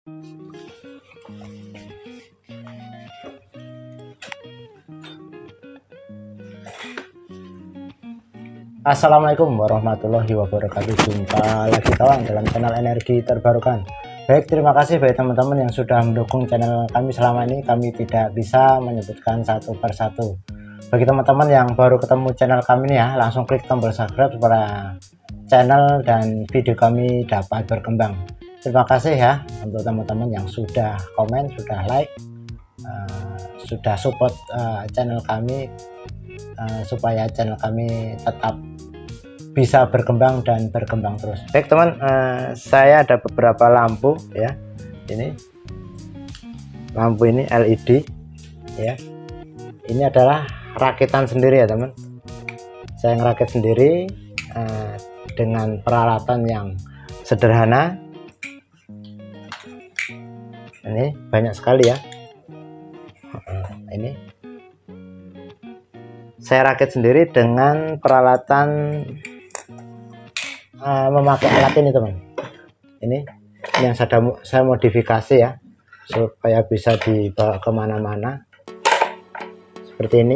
Assalamualaikum warahmatullahi wabarakatuh. Jumpa lagi kawan dalam channel energi terbarukan. Baik, terima kasih bagi teman-teman yang sudah mendukung channel kami selama ini. Kami tidak bisa menyebutkan satu persatu. Bagi teman-teman yang baru ketemu channel kami ini ya, langsung klik tombol subscribe supaya channel dan video kami dapat berkembang. Terima kasih ya untuk teman-teman yang sudah komen, sudah like, sudah support channel kami, supaya channel kami tetap bisa berkembang dan berkembang terus. Baik teman, saya ada beberapa lampu ya. Ini lampu ini LED ya. Ini adalah rakitan sendiri ya teman. Saya ngerakit sendiri dengan peralatan yang sederhana. Ini banyak sekali ya. Ini saya rakit sendiri dengan peralatan memakai alat ini teman. Ini yang saya modifikasi ya supaya bisa dibawa kemana-mana seperti ini.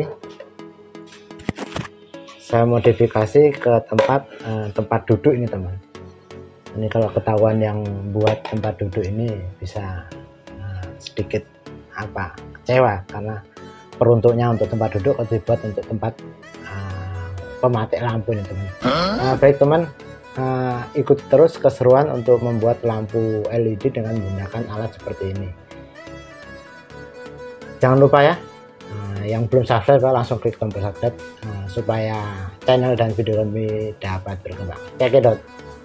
Saya modifikasi ke tempat duduk ini teman. Ini kalau ketahuan yang buat tempat duduk ini bisa sedikit kecewa karena peruntuknya untuk tempat duduk atau dibuat untuk tempat pematik lampu ini teman. Baik teman, ikuti terus keseruan untuk membuat lampu LED dengan menggunakan alat seperti ini. Jangan lupa ya, yang belum subscribe langsung klik tombol subscribe supaya channel dan video kami dapat berkembang. Check it out.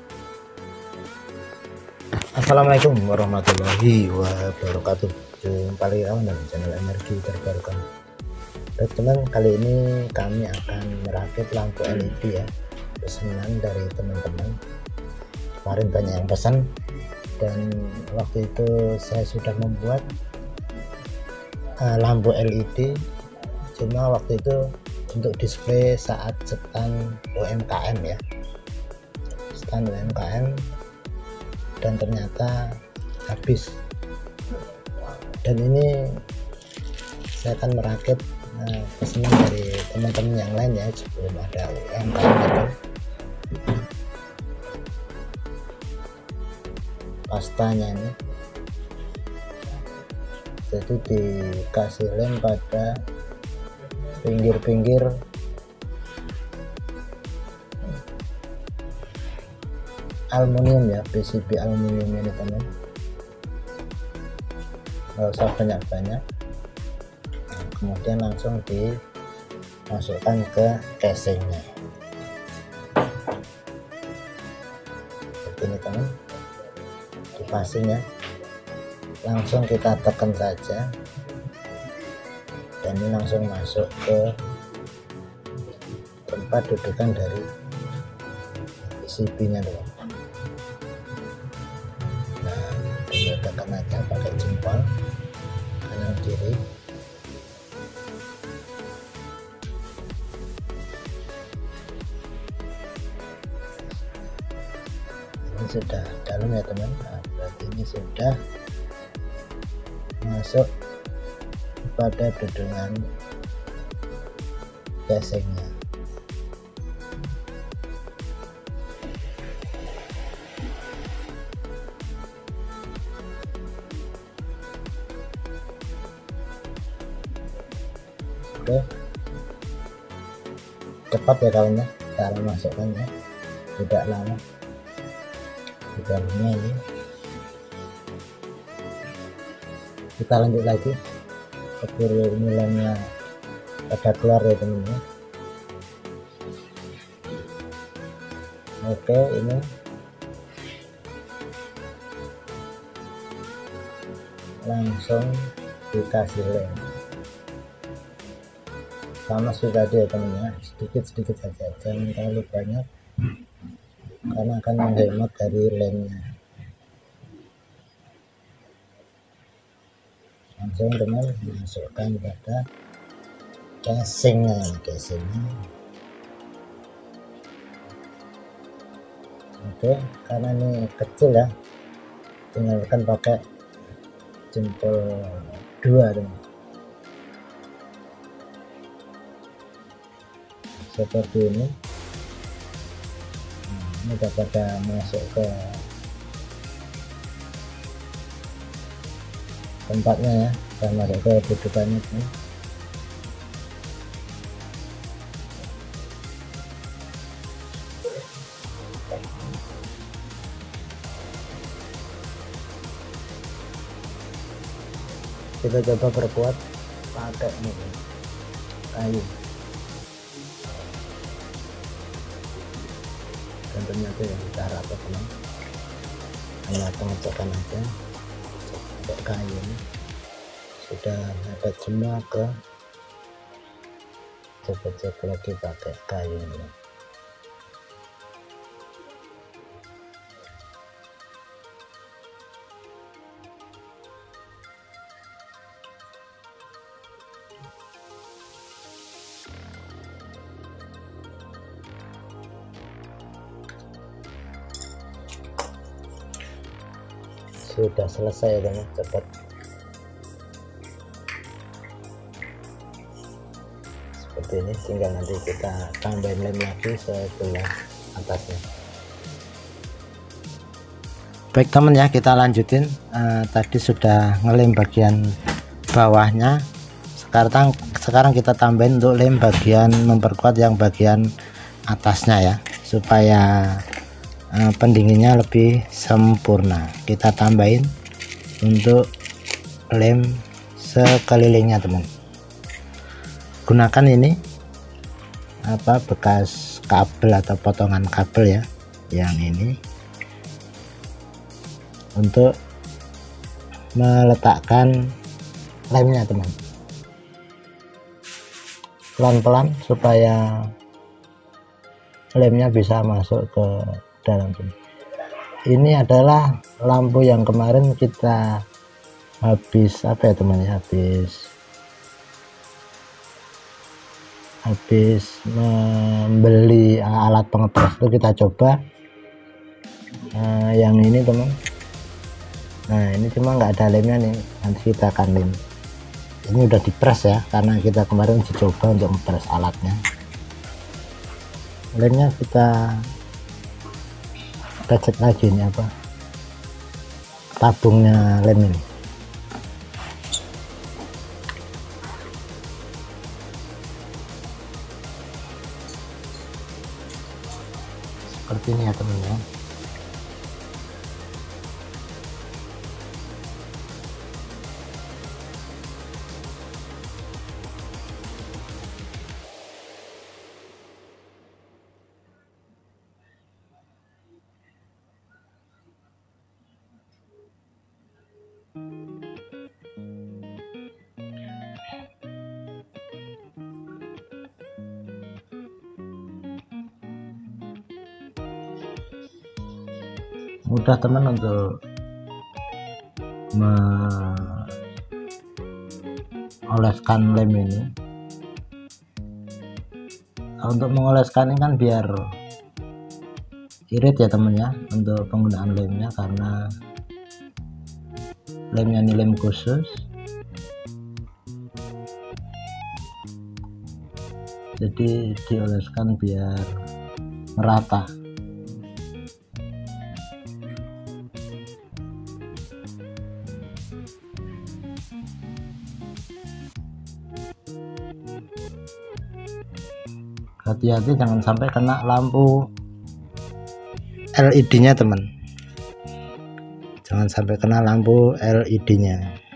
Assalamualaikum warahmatullahi wabarakatuh. Jumpa lagi kawan dalam channel energi terbarukan. Baik teman, kali ini kami akan merakit lampu LED ya, pesanan dari teman-teman. Kemarin banyak yang pesan dan waktu itu saya sudah membuat lampu LED, cuma waktu itu untuk display saat stand UMKM ya, stand UMKM, dan ternyata habis. Dan ini saya akan merakit pesanan dari teman-teman yang lain ya, sebelum ada UMKM itu. Pastanya ini jadi dikasih lem pada pinggir-pinggir aluminium ya, PCB aluminium ini teman. Nggak usah banyak-banyak. Kemudian langsung dimasukkan ke casingnya seperti ini teman. Dipasing ya, langsung kita tekan saja dan ini langsung masuk ke tempat dudukan dari PCB nya teman. Nah, tinggal tekan aja pakai jempol kanan kiri. Sudah dalam ya teman. Nah, berarti ini sudah masuk pada dudungan casingnya. Oke, cepat ya kawannya cara masukkannya, tidak lama. Di dalamnya ini kita lanjut lagi keburu ini lemnya pada keluar ya teman-teman. Oke, ini langsung dikasih lem sama sudah tadi ya teman-teman, sedikit-sedikit saja, jangan terlalu banyak karena akan menghemat dari lemnya. Langsung teman masukkan pada casingnya. Oke, karena ini kecil ya, tinggalkan pakai jempol 2 teman. Seperti ini. Ini udah pada masuk ke tempatnya ya, dan masuk ke dudukannya teman. Kita coba perkuat pakai ini kayu, dan ternyata yang kita harapkan teman, hanya pengecekan aja pakai kayu ini sudah ada semua ke, coba cek lagi pakai kayu ini. Sudah selesai ya teman, cepat. Seperti ini, tinggal nanti kita tambahin lem lagi sebelah atasnya. Baik teman ya, kita lanjutin. Tadi sudah ngelem bagian bawahnya, sekarang kita tambahin untuk lem bagian memperkuat yang bagian atasnya ya, supaya pendinginnya lebih sempurna. Kita tambahin untuk lem sekelilingnya teman. Gunakan ini bekas kabel atau potongan kabel ya, yang ini untuk meletakkan lemnya teman. Pelan-pelan supaya lemnya bisa masuk ke dalam. Ini adalah lampu yang kemarin kita habis teman ya, habis membeli alat pengepres itu kita coba yang ini teman. Nah ini cuma nggak ada lemnya nih, nanti kita akan lem. Ini udah dipres ya, karena kita kemarin dicoba untuk ngepres alatnya. Lemnya kita cek lagi ini tabungnya lem ini. Seperti ini ya teman-teman. Mudah teman untuk mengoleskan lem ini. Untuk mengoleskan ini kan biar irit ya teman ya, untuk penggunaan lemnya, karena lemnya ini lem khusus, jadi dioleskan biar merata. Hati-hati jangan sampai kena lampu LED nya teman, jangan sampai kena lampu LED nya.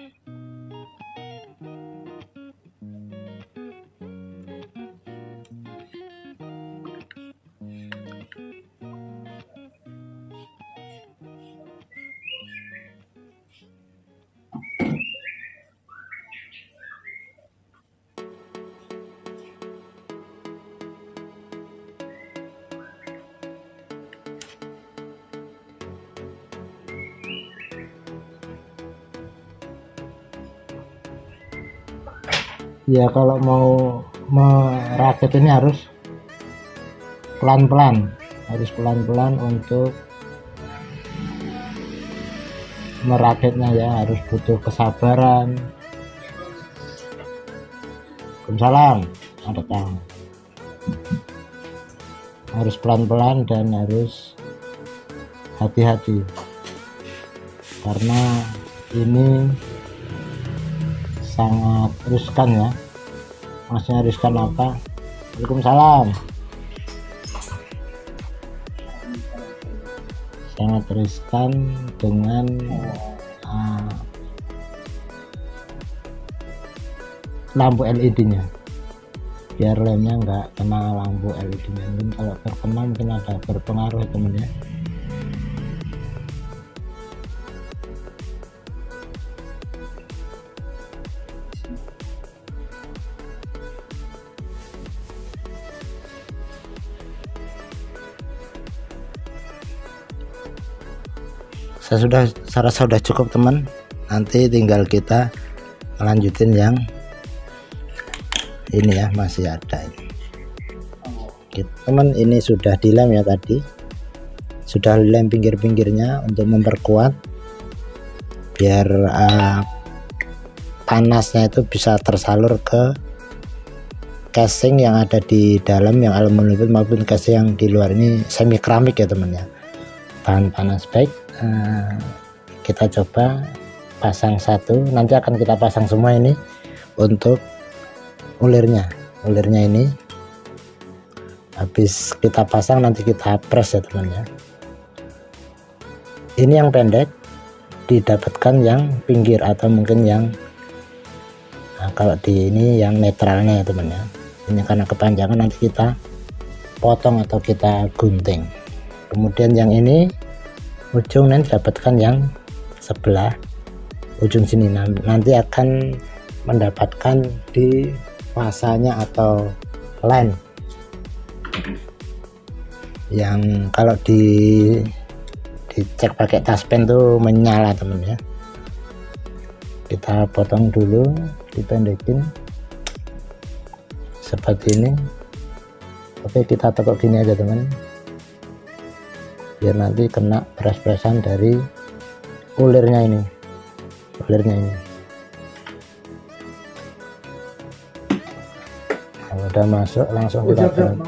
Ya kalau mau merakit ini harus pelan-pelan, untuk merakitnya ya, harus butuh kesabaran. Waalaikumsalam. Ada tamu. Harus pelan-pelan dan harus hati-hati karena ini sangat riskan ya. Maksudnya riskan apa? Waalaikumsalam. Sangat riskan dengan lampu LED-nya, biar lemnya nggak kena lampu LED-nya. Mungkin kalau terkena mungkin ada berpengaruh teman ya. Saya rasa sudah cukup teman, nanti tinggal kita lanjutin yang ini ya, masih ada ini teman. Ini sudah dilem ya, tadi sudah lem pinggir-pinggirnya untuk memperkuat biar panasnya itu bisa tersalur ke casing yang ada di dalam, yang aluminium maupun casing yang di luar. Ini semi keramik ya teman ya, tahan panas. Baik, kita coba pasang satu, nanti akan kita pasang semua ini untuk ulirnya ini. Habis kita pasang nanti kita press ya teman ya. Ini yang pendek didapatkan yang pinggir atau mungkin yang kalau di ini yang netralnya ya teman ya. Ini karena kepanjangan nanti kita potong atau kita gunting. Kemudian yang ini ujung nanti dapatkan yang sebelah ujung sini, nanti akan mendapatkan di fasanya atau line yang kalau dicek pakai taspen tuh menyala temen ya. Kita potong dulu, dipendekin seperti ini. Oke, kita tekuk gini aja teman, biar nanti kena pres-presan dari ulirnya ini. Kalau udah masuk langsung kita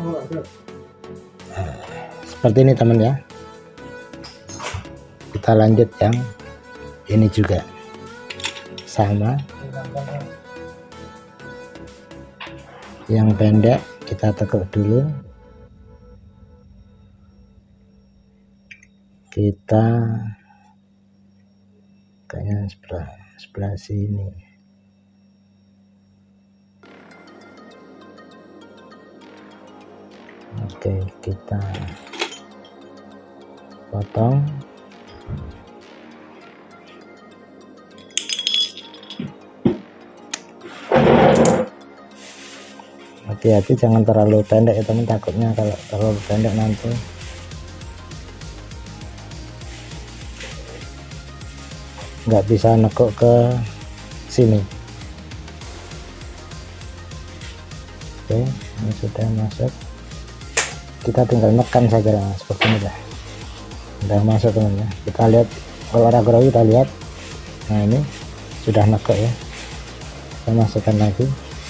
seperti ini teman ya. Kita lanjut yang ini juga sama, yang pendek kita tekuk dulu, kita kayaknya sebelah sini. Oke, kita potong. Hati-hati jangan terlalu pendek ya teman, takutnya kalau terlalu pendek nanti nggak bisa nekuk ke sini. Oke, ini sudah masuk, kita tinggal nekan saja seperti ini dah, udah masuk teman ya. Kita lihat kalau ragu-ragu, kita lihat, nah ini sudah nekuk ya. Kita masukkan lagi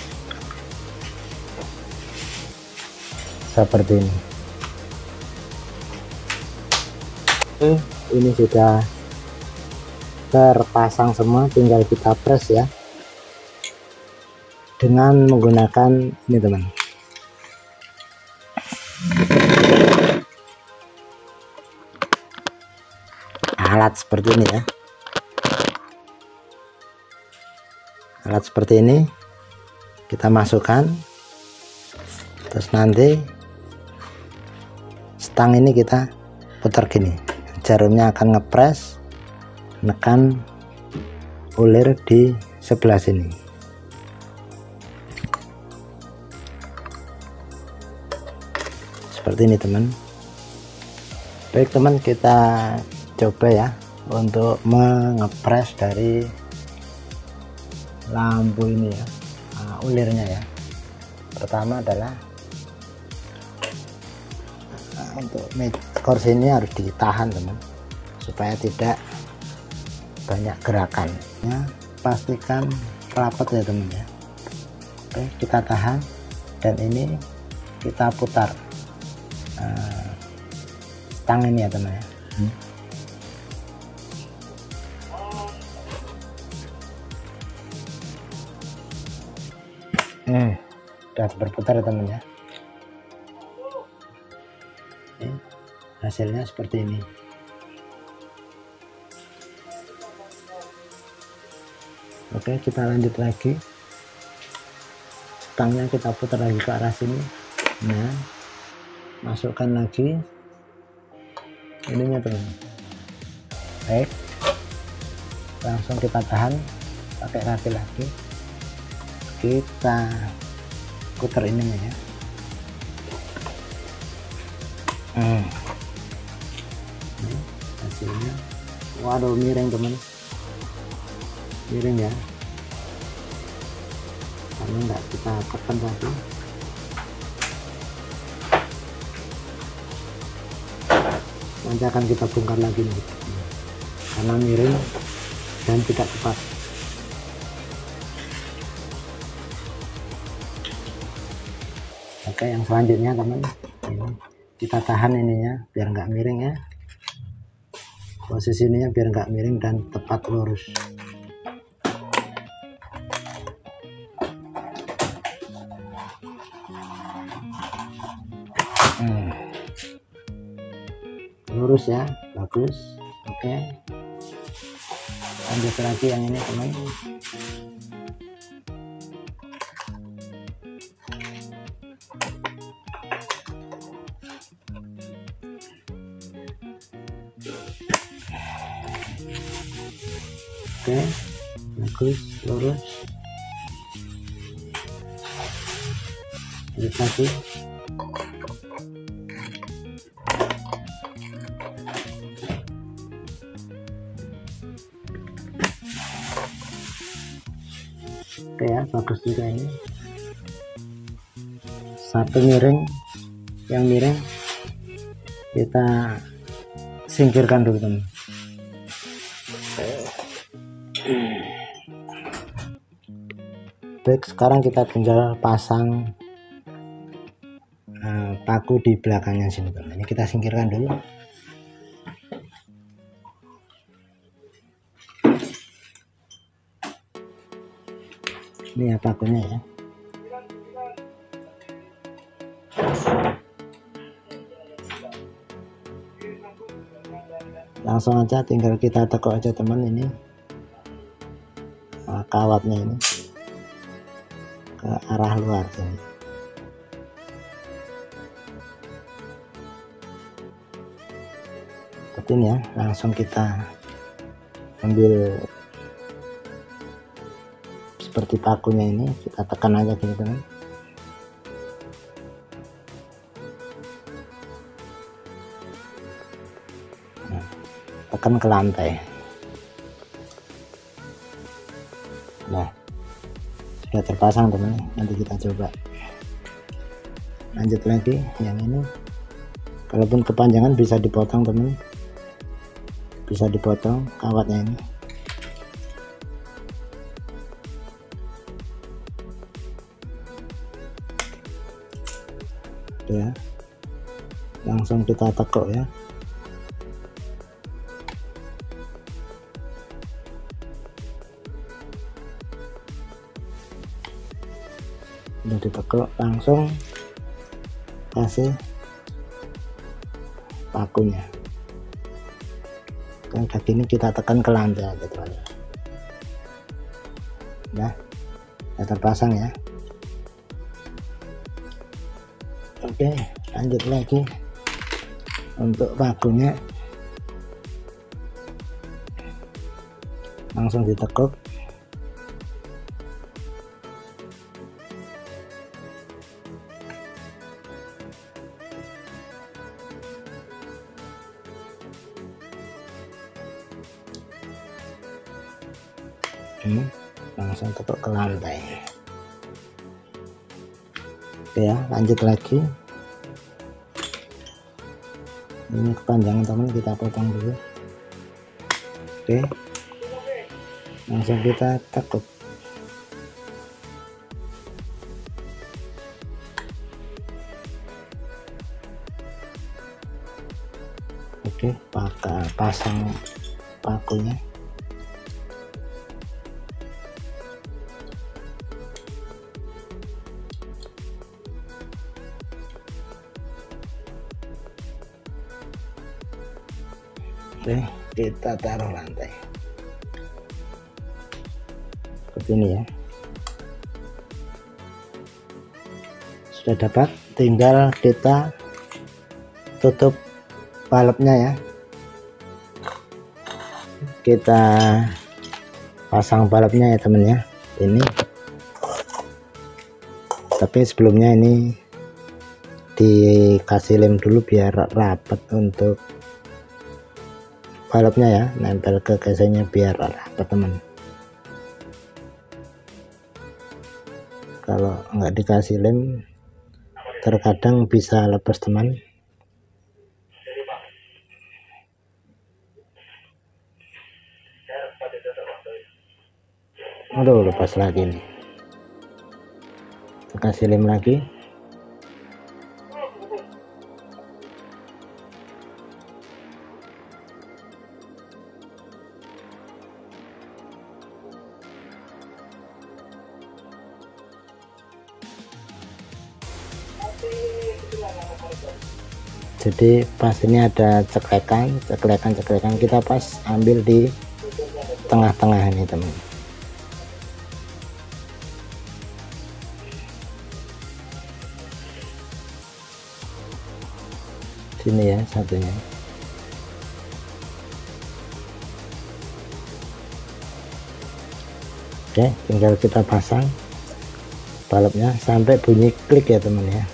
seperti ini. Ini sudah terpasang semua, tinggal kita press ya dengan menggunakan ini teman, alat seperti ini ya. Alat seperti ini kita masukkan, terus nanti stang ini kita putar gini, jarumnya akan ngepres menekan ulir di sebelah sini. Seperti ini teman. Baik teman, kita coba ya untuk mengepres dari lampu ini ya, ulirnya ya. Pertama adalah untuk kursi ini harus ditahan teman, supaya tidak banyak gerakannya, pastikan rapat ya teman ya. Oke, kita tahan dan ini kita putar stang ini ya teman ya. Udah berputar ya teman ya. Hasilnya seperti ini. Oke, kita lanjut lagi, stangnya kita putar lagi ke arah sini. Nah, masukkan lagi ininya teman. Baik, langsung kita tahan pakai raki lagi, kita putar ininya ya. Hasilnya waduh miring teman, miring ya, karena enggak kita tekan tadi. Nanti akan kita bongkar lagi nih, karena miring dan tidak tepat. Oke, yang selanjutnya teman, ini kita tahan ininya biar nggak miring ya, posisinya biar nggak miring dan tepat lurus. Lurus ya, bagus. Oke, lanjut lagi yang ini teman. Oke, bagus, lurus. Lanjut lagi. Oke ya, bagus juga ini. Satu miring, yang miring kita singkirkan dulu teman. Baik, sekarang kita tinggal pasang paku di belakangnya sini teman. Ini kita singkirkan dulu. Ini ya pakunya ya. Langsung aja tinggal kita tekuk aja teman, ini kawatnya ini ke arah luar sini. Seperti ini ya, langsung kita ambil seperti pakunya ini, kita tekan aja gitu teman. Nah, tekan ke lantai. Nah, sudah terpasang teman. Nanti kita coba lanjut lagi yang ini. Kalaupun kepanjangan bisa dipotong teman, bisa dipotong kawatnya ini. Ya, langsung kita tekuk ya. Udah ditekuk, langsung kasih pakunya. Kan kaki ini kita tekan ke lantai aja teman. Nah, udah terpasang ya. Oke, lanjut lagi untuk pakunya, langsung ditekuk. Langsung tekuk ke lantai. Oke ya, lanjut lagi. Ini kepanjangan teman, kita potong dulu. Oke, langsung kita tekuk. Oke, pasang pakunya. Oke, kita taruh lantai seperti ini ya. Sudah dapat, tinggal kita tutup balapnya ya. Kita pasang balapnya ya temen ya. Ini tapi sebelumnya ini dikasih lem dulu biar rapat untuk balapnya ya, nempel ke casingnya biar rapat teman. Kalau nggak dikasih lem terkadang bisa lepas teman. Aduh, lepas lagi nih. Kasih lem lagi. Jadi pas ini ada ceklekan kita pas ambil di tengah-tengah ini teman. Sini ya satunya. Oke, tinggal kita pasang balapnya sampai bunyi klik ya teman ya.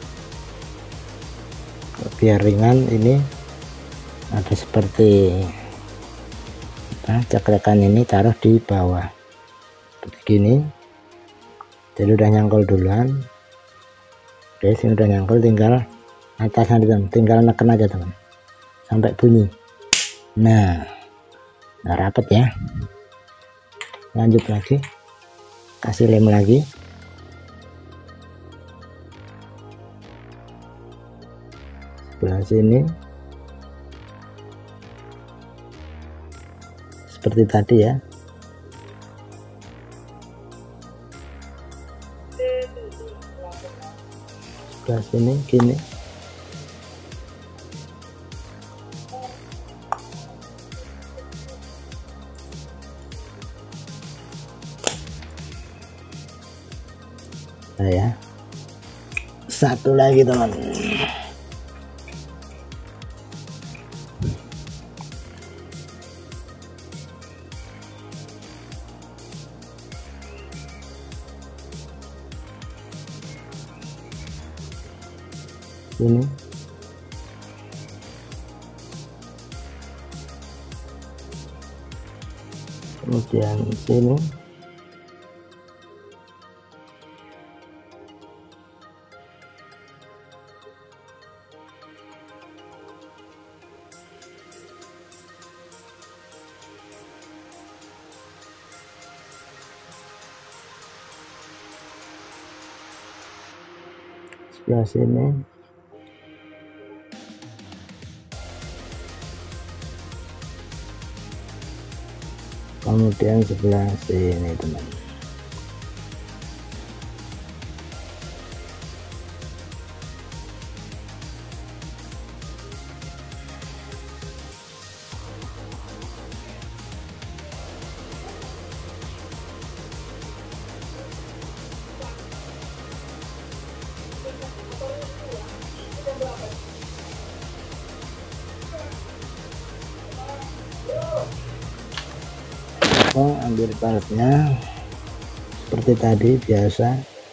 Biar ringan, ini ada seperti ceklekan ini taruh di bawah seperti gini. Jadi udah nyangkul duluan. Oke, sini udah nyangkul, tinggal atasnya tinggal neken aja teman sampai bunyi. Nah rapet ya. Lanjut lagi, kasih lem lagi. Sebelah sini seperti tadi ya. Sebelah sini gini. Nah ya, satu lagi teman. Ini kemudian sini sebelah sini. Kemudian sebelah sini teman. Ambil balapnya seperti tadi biasa.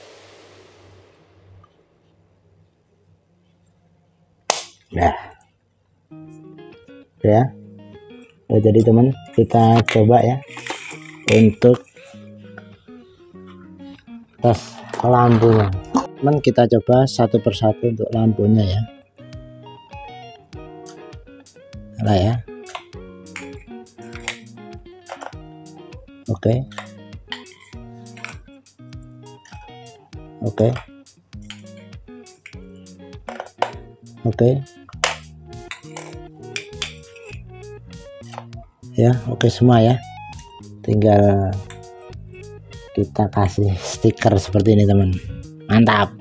Nah ya, jadi teman, kita coba ya untuk tes lampunya teman. Kita coba satu persatu untuk lampunya ya. Nah ya, oke, Oke. Oke. Oke. Ya, oke semua ya. Tinggal kita kasih stiker seperti ini teman. Mantap.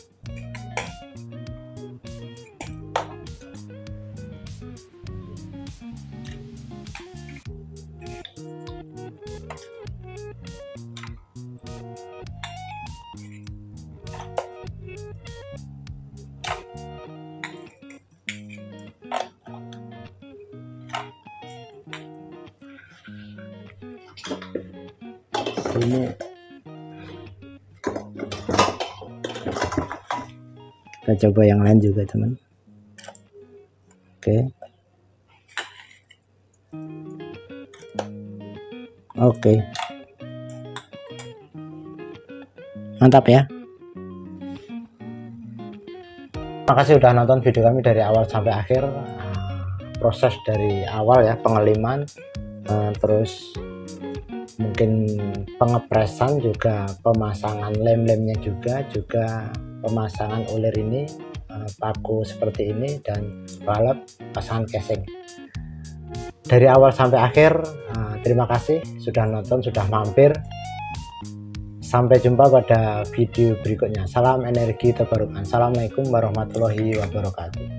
Ini kita coba yang lain juga teman. Oke. Oke. Mantap ya. Makasih udah nonton video kami dari awal sampai akhir. Proses dari awal ya, pengeliman, terus mungkin pengepresan, juga pemasangan lem-lemnya, juga pemasangan ulir ini, paku seperti ini, dan balap pasangan casing dari awal sampai akhir. Terima kasih sudah nonton, sudah mampir. Sampai jumpa pada video berikutnya. Salam energi terbarukan. Assalamualaikum warahmatullahi wabarakatuh.